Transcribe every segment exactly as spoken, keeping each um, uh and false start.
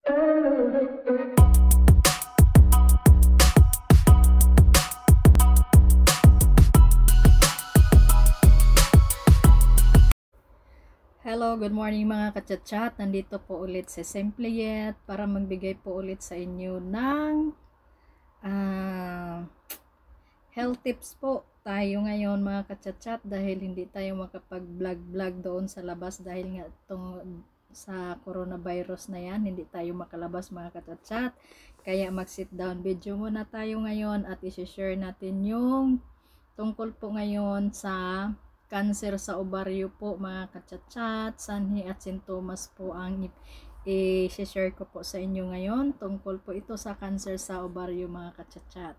Hello, good morning mga kachat-chat. Nandito po ulit si Simply Yet para magbigay po ulit sa inyo ng uh, health tips po tayo ngayon mga kachat-chat, dahil hindi tayo makapag-vlog-vlog doon sa labas dahil nga itong sa coronavirus na yan, hindi tayo makalabas mga kachat-chat. Kaya mag-sit down video muna tayo ngayon at i-share natin yung tungkol po ngayon sa cancer sa ovaryo po mga kachat-chat, sanhi at sintomas po ang i-share ko po sa inyo ngayon. Tungkol po ito sa cancer sa ovaryo mga kachat-chat.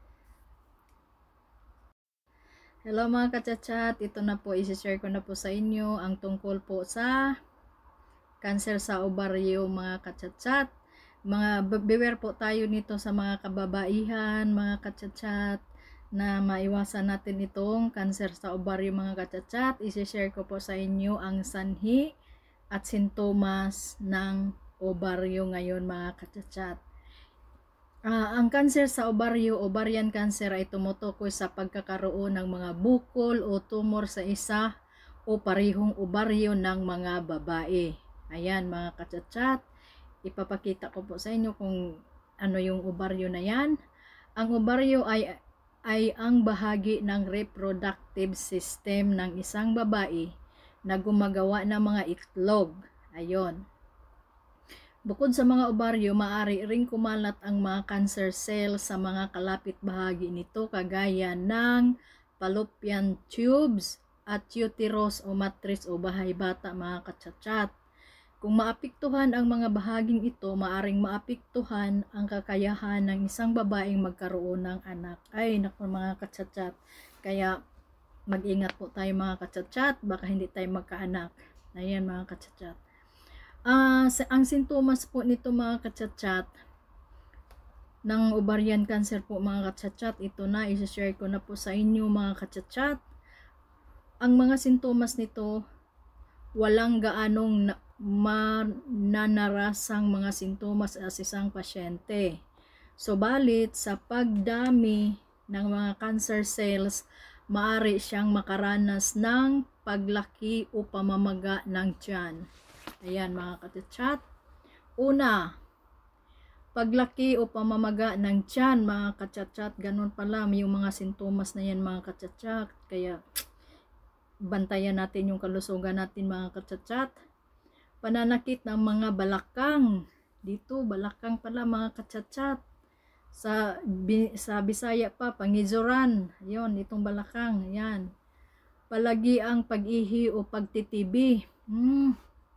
Hello mga kachat-chat, ito na po, i-share ko na po sa inyo ang tungkol po sa cancer sa ovaryo mga kachat-chat. Mga beware po tayo nito sa mga kababaihan mga kachat-chat, na maiwasan natin itong cancer sa ovaryo mga kachat-chat. I-share ko po sa inyo ang sanhi at sintomas ng ovaryo ngayon mga kachat-chat. Uh, ang cancer sa ovaryo, ovarian cancer, ay tumutukoy sa pagkakaroon ng mga bukol o tumor sa isa o parehong ovaryo ng mga babae. Ayan mga kachat-chat, ipapakita ko po sa inyo kung ano yung ovaryo na yan. Ang ovaryo ay ay ang bahagi ng reproductive system ng isang babae na gumagawa ng mga itlog. Ayon. Bukod sa mga ovaryo, maaari ring kumalat ang mga cancer cells sa mga kalapit bahagi nito, kagaya ng fallopian tubes at uterus o matrix o bahay bata mga kachat-chat. Kung maapektuhan ang mga bahaging ito, maaring maapektuhan ang kakayahan ng isang babaeng magkaroon ng anak. Ay, naku mga kachat-chat. Kaya mag-ingat po tayo mga kachat-chat, baka hindi tayo magkaanak. Ayan mga kachat-chat. Uh, ang sintomas po nito mga kachat-chat ng ovarian cancer po mga kachat-chat, ito na, i-share ko na po sa inyo mga kachat-chat. Ang mga sintomas nito, walang gaanong na mananarasang mga sintomas sa isang pasyente. Subalit sa pagdami ng mga cancer cells, maaari siyang makaranas ng paglaki o pamamaga ng tiyan. Ayan mga kachat-chat. Una, paglaki o pamamaga ng tiyan mga kachat-chat. Ganun pala yung mga sintomas na yan mga kachat-chat. Kaya bantayan natin yung kalusugan natin mga kachat-chat. Pananakit ng mga balakang. Dito, balakang pala mga kachat-chat. Sa, sa Bisaya pa, pangizuran. Yon, itong balakang. Yan. Palagi ang pag-ihi o pagtitibi. Hmm.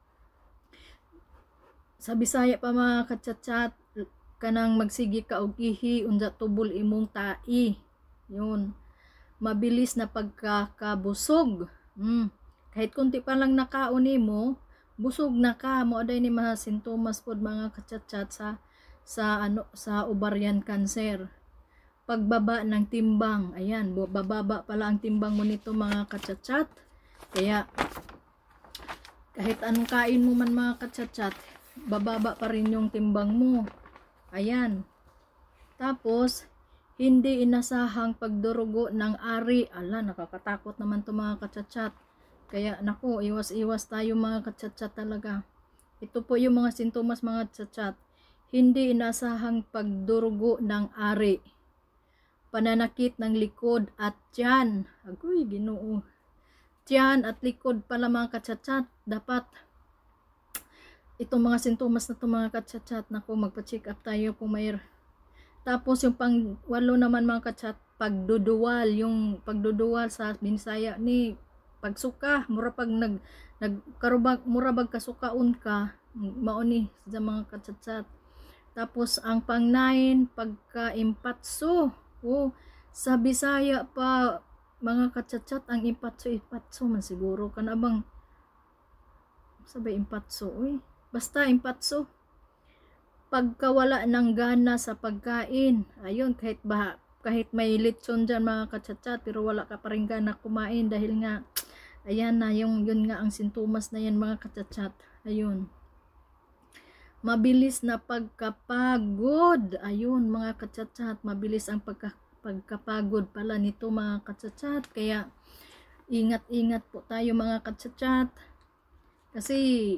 Sa Bisaya pa mga kachat-chat, kanang magsigi ka og ihi, unsa tubol imong tai. Yon. Mabilis na pagkakabusog. Hmm. Kahit kunti pa lang nakaon nimo, busog na ka. Mo aday ni mga sintomas pod mga kachat-chat sa sa ano sa ovarian cancer. Pagbaba ng timbang. Ayan, bababa pala ang timbang mo nito mga kachat-chat. Kaya kahit anong kain mo man mga kachat-chat, bababa pa rin yung timbang mo. Ayan. Tapos hindi inasahang pagdurugo ng ari. Ala, nakakatakot naman to mga kachat-chat. Kaya naku, iwas-iwas tayo mga kachat-chat talaga. Ito po yung mga sintomas mga kachat-chat. Hindi inasahang pagdurugo ng ari. Pananakit ng likod at tiyan. Agoy, Ginoo. Tiyan at likod pala mga kachat-chat. Dapat itong mga sintomas na ito mga kachat-chat. Naku, magpa-check up tayo kung may. Tapos yung pang walo naman mga kachat, pagduduwal. Yung pagduduwal sa Binisaya ni pagsuka, mura pag nag nagkarubag mura bag kasukaon ka, mao ni sa mga kachat-chat. Tapos ang pang nine, pagka-impatso. Oh, sa Bisaya pa mga kachat-chat, ang impatso impatso man siguro kana bang sabay impatso oy. Basta impatso. Pagkawala ng gana sa pagkain. Ayun, kahit ba kahit may lechon dyan mga kachat-chat, pero wala ka pa rin gana kumain dahil nga ayan na yung yun nga ang sintomas na yan mga kachat-chat. Ayun. Mabilis na pagkapagod. Ayun mga kachat-chat, mabilis ang pagka, pagkapagod pala nito mga kachat-chat. Kaya ingat-ingat po tayo mga kachat-chat. Kasi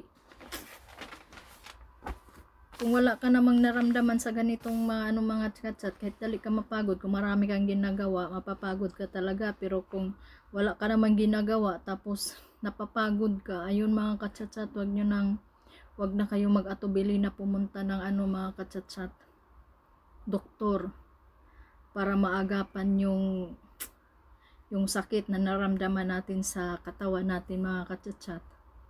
kung wala ka namang naramdaman sa ganitong mga, ano, mga chat-chat, kahit dali ka mapagod, kung marami kang ginagawa, mapapagod ka talaga. Pero kung wala ka namang ginagawa, tapos napapagod ka, ayun mga kachat-chat, wag nyo nang, wag na kayo mag-atubili na pumunta ng ano mga kachat-chat, doktor, para maagapan yung, yung sakit na naramdaman natin sa katawan natin mga kachat-chat.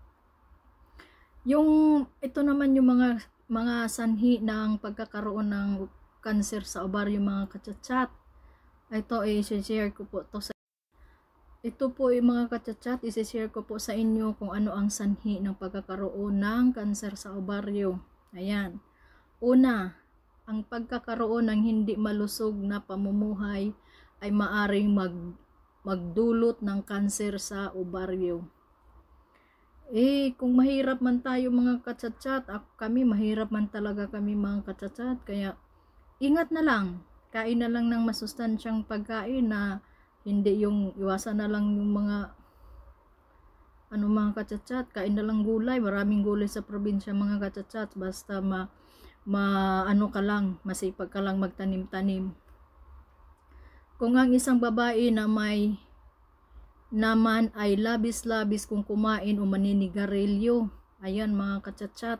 Yung, ito naman yung mga mga sanhi ng pagkakaroon ng cancer sa ovaryo mga kachat-chat. Ito ay i-share ko po to sa ito po yung mga kachat-chat, i-share ko po sa inyo kung ano ang sanhi ng pagkakaroon ng cancer sa ovaryo. Ayan. Una, ang pagkakaroon ng hindi malusog na pamumuhay ay maaring mag magdulot ng cancer sa ovaryo. Eh, kung mahirap man tayo mga kachat-chat, ako kami, mahirap man talaga kami mga kachat-chat, kaya ingat na lang, kain na lang ng masustansyang pagkain na hindi yung iwasan na lang yung mga ano mga kachat-chat, kain na lang gulay, maraming gulay sa probinsya mga kachat-chat, basta ma, ma ano ka lang, masipag ka lang magtanim-tanim. Kung ang isang babae na may naman ay labis-labis kung kumain o maninigarilyo. Ayan mga kachat-chat.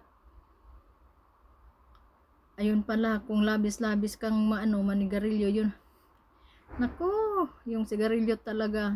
Ayun pala, kung labis-labis kang maano, manigarilyo, yun. Nako, yung sigarilyo talaga.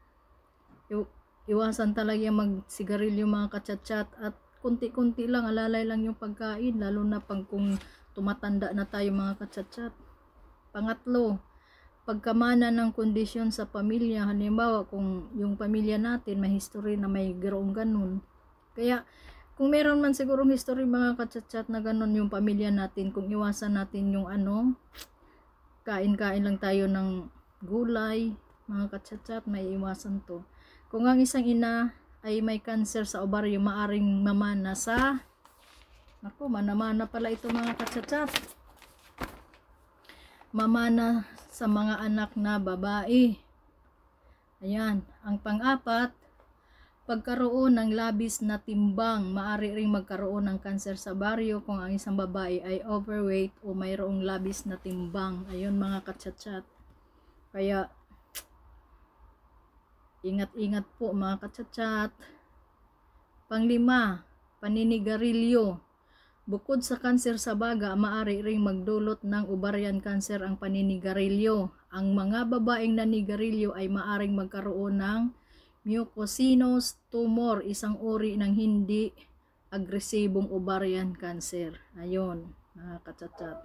Iwasan talaga mag-sigarilyo mga kachat-chat. At kunti-kunti lang, alalay lang yung pagkain. Lalo na pag kung tumatanda na tayo mga kachat-chat. Pangatlo, pagkamana ng kondisyon sa pamilya. Halimbawa kung yung pamilya natin may history na may ganoong ganun, kaya kung meron man sigurong history mga kachat-chat na ganun yung pamilya natin, kung iwasan natin yung ano, kain-kain lang tayo ng gulay mga kachat-chat, may iwasan to. Kung ang isang ina ay may cancer sa ovaryo, maaring mamana sa, ako manamana pala ito mga kachat-chat, mamana sa mga anak na babae. Ayan. Ang pang-apat, pagkaroon ng labis na timbang. Maaari ring magkaroon ng cancer sa ovaryo kung ang isang babae ay overweight o mayroong labis na timbang. Ayun mga kachat-chat. Kaya ingat-ingat po mga kachat-chat. Panglima, paninigarilyo. Bukod sa kanser sa baga, maaari ring magdulot ng ovarian cancer ang paninigarilyo. Ang mga babaeng nanigarilyo ay maaring magkaroon ng mucosinous tumor, isang uri ng hindi agresibong ovarian cancer. Ayun, mga kachat-chat.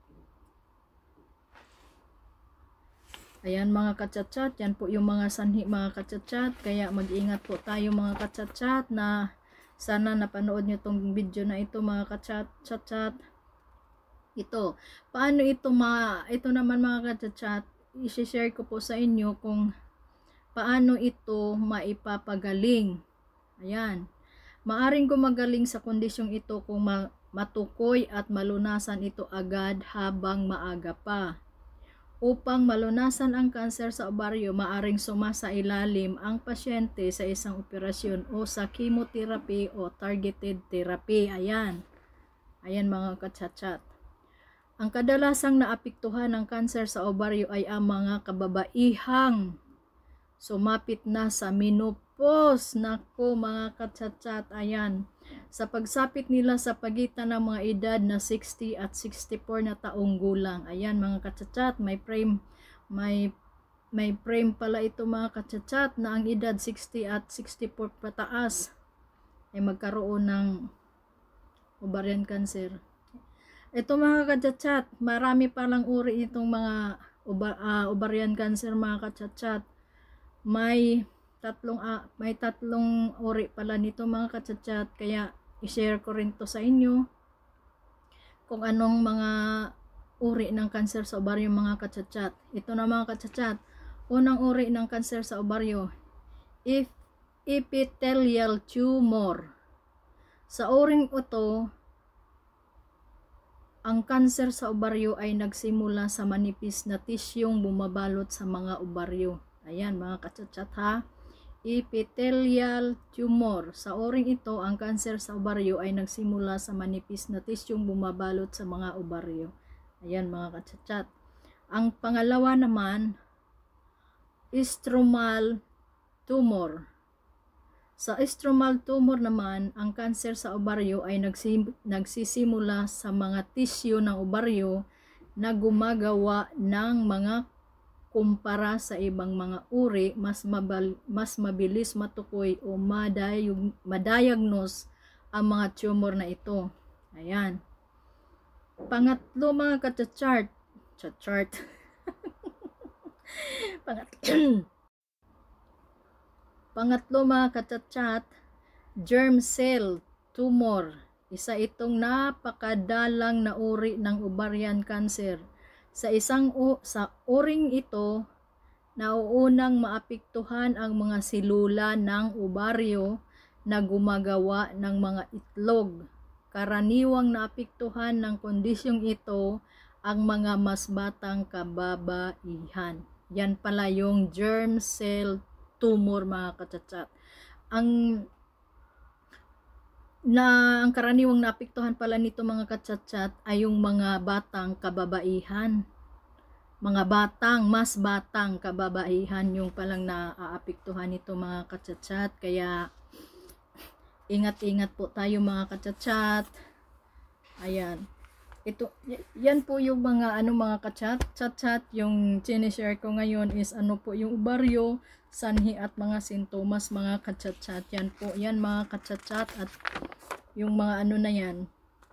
Ayan mga kachat-chat, yan po yung mga sanhi mga kachat-chat. Kaya mag-ingat po tayo mga kachat-chat na sana napanood nyo tong video na ito mga kachat-chat. Ito, paano ito ma ito naman mga kachat-chat, i-share ko po sa inyo kung paano ito maipapagaling. Ayan. Maaring gumagaling sa kondisyong ito kung ma matukoy at malunasan ito agad habang maaga pa. Upang malunasan ang kanser sa ovaryo, maaring sumasailalim ang pasyente sa isang operasyon o sa chemotherapy o targeted therapy. Ayan. Ayan mga kachat-chat. Ang kadalasang naapektuhan ng kanser sa ovaryo ay ang mga kababaihang sumapit na sa menopause. Nako mga kachat-chat. Ayan. Sa pagsapit nila sa pagitan ng mga edad na sixty at sixty-four na taong gulang. Ayan mga kachat-chat, may frame may may frame pala ito mga kachat-chat na ang edad sixty at sixty-four pataas ay magkaroon ng ovarian cancer. Ito mga kachat-chat, marami palang uri itong mga uh, ovarian cancer mga kachat-chat. May tatlong uh, may tatlong uri pala nito mga kachat-chat, kaya i-share ko rin to sa inyo kung anong mga uri ng cancer sa ovaryo mga kachat-chat. Ito na mga kachat-chat, unang uri ng cancer sa ovaryo, if epithelial tumor. Sa uring ito, Ang kanser sa obaryo ay nagsimula sa manipis na tisyong bumabalot sa mga obaryo. Ayan mga kachat-chat ha. Epithelial tumor. Sa oring ito, ang kanser sa obaryo ay nagsimula sa manipis na tisyong bumabalot sa mga obaryo. Ayan mga kachat-chat. Ang pangalawa naman, stromal tumor. Sa stromal tumor naman, ang kanser sa obaryo ay nagsim nagsisimula sa mga tisyo ng obaryo na gumagawa ng mga kumpara sa ibang mga uri, mas, mabal mas mabilis matukoy o madayag madiagnose ang mga tumor na ito. Ayan. Pangatlo mga kachat-chart. Chat-chart. Pangatlo. Pangatlo mga kachat-chat, germ cell tumor. Isa itong napakadalang na uri ng ovarian cancer. Sa isang o, sa uring ito, nauunang maapektuhan ang mga selula ng obaryo na gumagawa ng mga itlog. Karaniwang naapektuhan ng kondisyong ito ang mga mas batang kababaihan. Yan pala yung germ cell tumor mga kachat-chat. Ang na ang karaniwang naapektuhan pala nito mga kachat-chat ay yung mga batang kababaihan. Mga batang, mas batang kababaihan yung palang naaapektuhan nito mga kachat-chat. Kaya ingat-ingat po tayo mga kachat-chat. Ayan. Ito, yan po yung mga ano mga kachat, chat-chat, yung sinishare ko ngayon is ano po yung obaryo, sanhi at mga sintomas mga kachat-chat. Yan po, yan mga kachat-chat at yung mga ano na yan.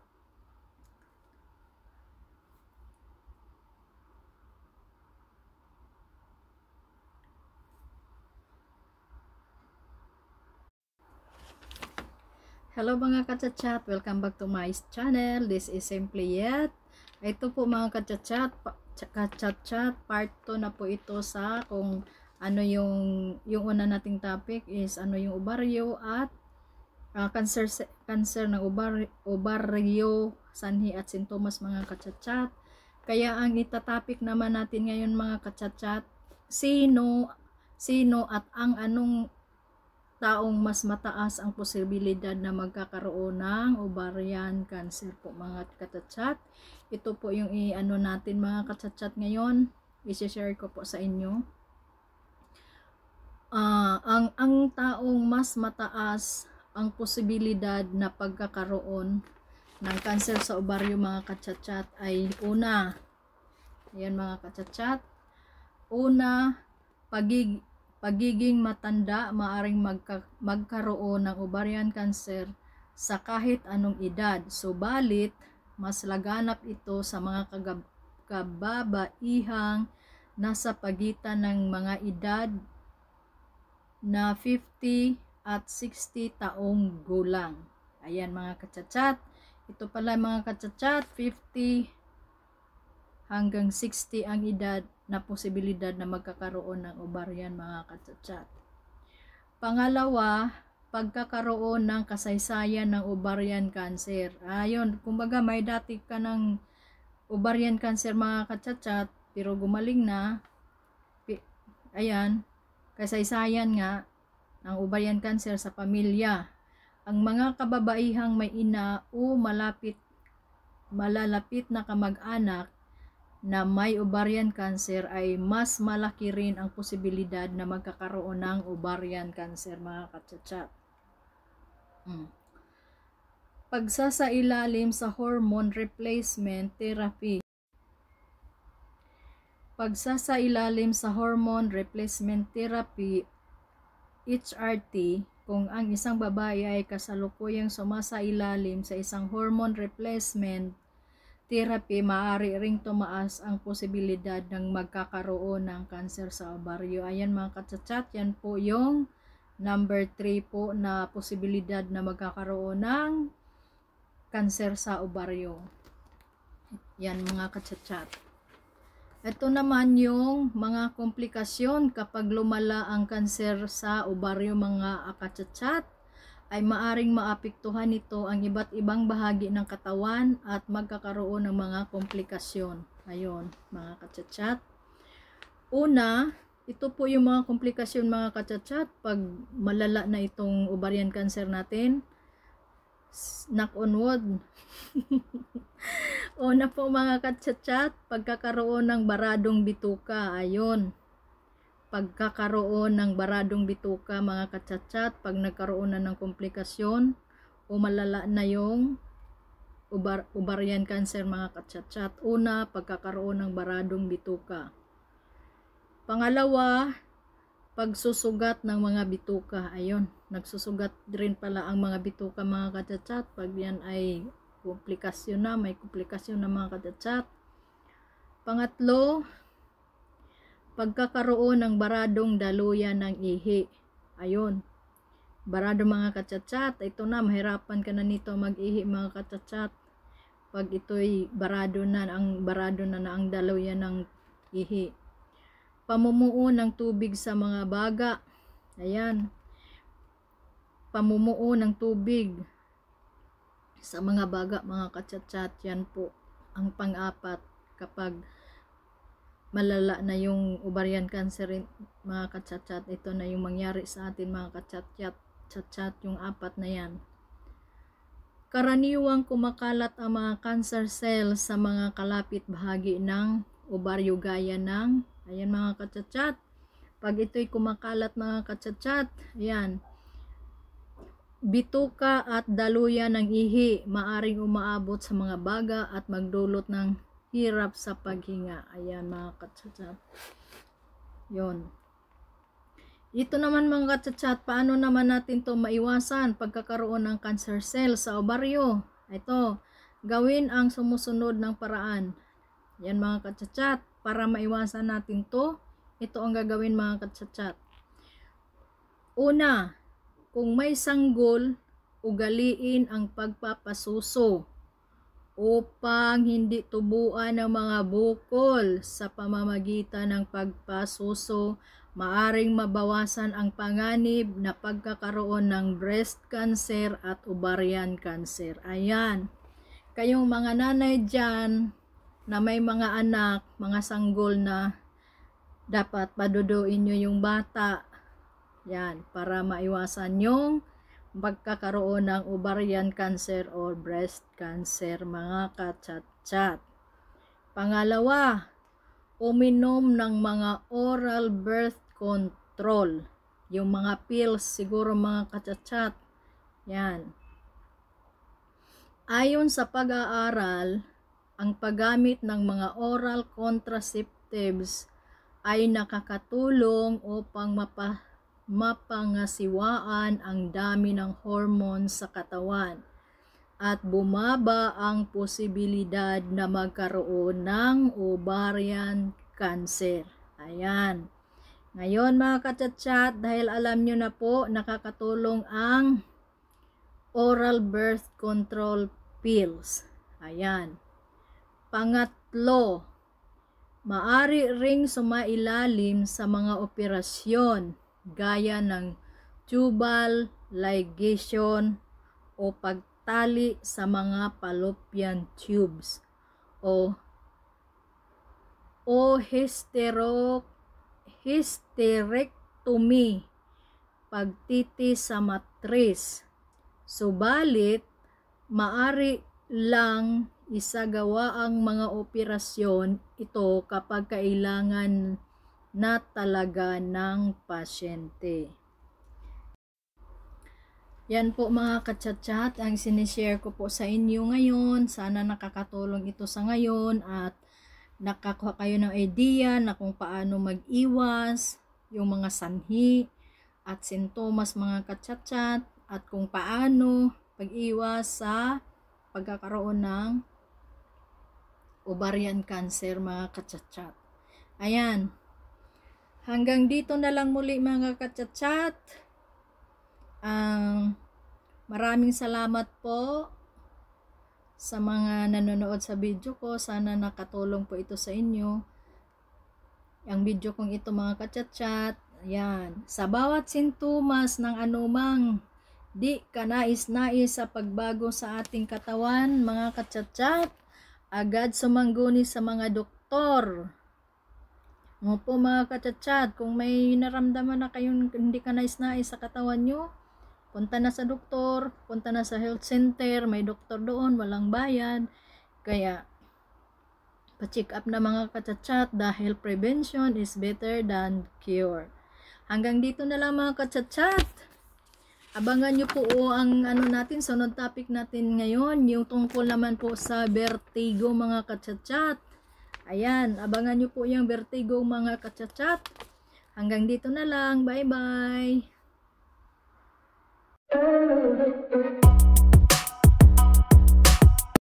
Hello mga kachat-chat, welcome back to my channel. This is Simply Yet. Ito po mga kachat-chat, kachat-chat, part two na po ito sa kung ano yung yung una nating topic is ano yung obaryo at uh, cancer cancer ng obaryo, obaryo, sanhi at sintomas mga kachat-chat. Kaya ang itatopic naman natin ngayon mga kachat-chat, sino sino at ang anong taong mas mataas ang posibilidad na magkakaroon ng ovarian cancer po mga kachat-chat. Ito po yung i-ano natin mga kachat-chat ngayon. I-share ko po sa inyo. Uh, ang, ang taong mas mataas ang posibilidad na pagkakaroon ng cancer sa obaryo mga kachat-chat ay una. Ayan mga kachat-chat. Una, pagig Pagiging matanda, maaring magka, magkaroon ng ovarian cancer sa kahit anong edad. Subalit, mas laganap ito sa mga kagab, kababaihang nasa pagitan ng mga edad na fifty at sixty taong gulang. Ayan mga kachat-chat. Ito pala mga kachat-chat, fifty hanggang sixty ang edad na posibilidad na magkakaroon ng ovarian mga kachat-chat. Pangalawa, pagkakaroon ng kasaysayan ng ovarian cancer. Ayun, kumbaga may dati ka ng ovarian cancer mga kachat-chat, pero gumaling na. Ayan, kasaysayan nga ng ovarian cancer sa pamilya. Ang mga kababaihang may ina o malapit malalapit na kamag-anak na may ovarian cancer ay mas malaki rin ang posibilidad na magkakaroon ng ovarian cancer mga kachat-chat. Hmm. Pagsasailalim sa hormone replacement therapy. Pagsasailalim sa hormone replacement therapy H R T kung ang isang babae ay kasalukuyang sumasailalim sa isang hormone replacement therapy, maaari ring tumaas ang posibilidad ng magkakaroon ng cancer sa obaryo. Ayan mga kachat-chat, yan po yung number three po na posibilidad na magkakaroon ng cancer sa obaryo. Yan mga kachat-chat. Ito naman yung mga komplikasyon kapag lumala ang cancer sa obaryo mga kachat-chat. ay maaring maapektuhan nito ang iba't ibang bahagi ng katawan at magkakaroon ng mga komplikasyon. Ayun, mga kachat-chat. Una, ito po yung mga komplikasyon mga kachat-chat pag malala na itong ovarian cancer natin. Knock on wood. Una po mga kachat-chat, pagkakaroon ng baradong bituka. Ayun. Pagkakaroon ng baradong bituka mga kachat-chat, pag nagkaroon na ng komplikasyon o malala na yung ubar ovarian cancer mga kachat-chat. Una, pagkakaroon ng baradong bituka. Pangalawa, pagsusugat ng mga bituka. Ayun, nagsusugat rin pala ang mga bituka mga kachat-chat pag yan ay komplikasyon na, may komplikasyon na mga kachat-chat. Pangatlo, pagkakaroon ng baradong daluyan ng ihi. Ayun, barado mga kachat-chat, ito na, mahirapan ka na nito mag-ihi mga kachat-chat. Pag ito'y barado na, ang barado na na ang daluyan ng ihi. Pamumuo ng tubig sa mga baga. Ayan, pamumuo ng tubig sa mga baga mga kachat-chat, yan po ang pang-apat kapag malala na yung ovarian cancer mga kachat-chat. Ito na yung mangyari sa atin mga kachat-chat, chat-chat, yung apat na yan. Karaniwang kumakalat ang mga cancer cells sa mga kalapit bahagi ng ovaryo gaya ng, ayan mga kachat-chat, pag ito'y kumakalat mga kachat-chat, ayan, bituka at daluyan ng ihi, maaring umaabot sa mga baga at magdulot ng hirap sa paghinga. Ayan mga kachat-chat. Yun. Ito naman mga kachat-chat, paano naman natin to maiwasan pagkakaroon ng cancer cell sa ovaryo? Ito, gawin ang sumusunod ng paraan. Yan mga kachat-chat, para maiwasan natin to, ito ang gagawin mga kachat-chat. Una, kung may sanggol, ugaliin ang pagpapasuso upang hindi tubuan ng mga bukol. Sa pamamagitan ng pagpasuso, maaring mabawasan ang panganib na pagkakaroon ng breast cancer at ovarian cancer. Ayan, kayong mga nanay dyan na may mga anak, mga sanggol na, dapat paduduin nyo yung bata. Yan, para maiwasan yung pagkakaroon ng ovarian cancer or breast cancer mga kachat-chat. Pangalawa, uminom ng mga oral birth control. Yung mga pills siguro mga kachat-chat. Yan. Ayon sa pag-aaral, ang paggamit ng mga oral contraceptives ay nakakatulong upang mapa mapangasiwaan ang dami ng hormones sa katawan at bumaba ang posibilidad na magkaroon ng ovarian cancer. Ayan. Ngayon mga kachat-chat, dahil alam nyo na po, nakakatulong ang oral birth control pills. Ayan. Pangatlo, maari ring sumailalim sa mga operasyon gaya ng tubal ligation o pagtali sa mga fallopian tubes o o hystero hysterectomy, pagtiti sa matris. Subalit, maari lang isagawa ang mga operasyon ito kapag kailangan na talaga ng pasyente. Yan po mga kachat-chat ang sinishare ko po sa inyo ngayon. Sana nakakatulong ito sa ngayon at nakakuha kayo ng idea na kung paano mag-iwas, yung mga sanhi at sintomas mga kachat-chat, at kung paano pag-iwas sa pagkakaroon ng ovarian cancer mga kachat-chat. Ayan. Hanggang dito na lang muli mga kachat-chat. Um, maraming salamat po sa mga nanonood sa video ko. Sana nakatulong po ito sa inyo. Ang video kong ito mga kachat-chat. Ayan. Sa bawat sintomas ng anumang Di ka nais-nais sa pagbago sa ating katawan, mga kachat-chat, agad sumangguni sa mga doktor. Mo po mga kachat-chat, kung may naramdaman na kayong hindi ka nais-nais sa katawan nyo, punta na sa doktor, punta na sa health center, may doktor doon, walang bayad. Kaya, pa-check up na mga kachat-chat dahil prevention is better than cure. Hanggang dito na lang mga kachat-chat. Abangan nyo po o ang ano natin, sunod topic natin ngayon, yung tungkol naman po sa vertigo mga kachat-chat. Ayan, abangan nyo po yung vertigo mga kachat-chat. Hanggang dito na lang, bye bye.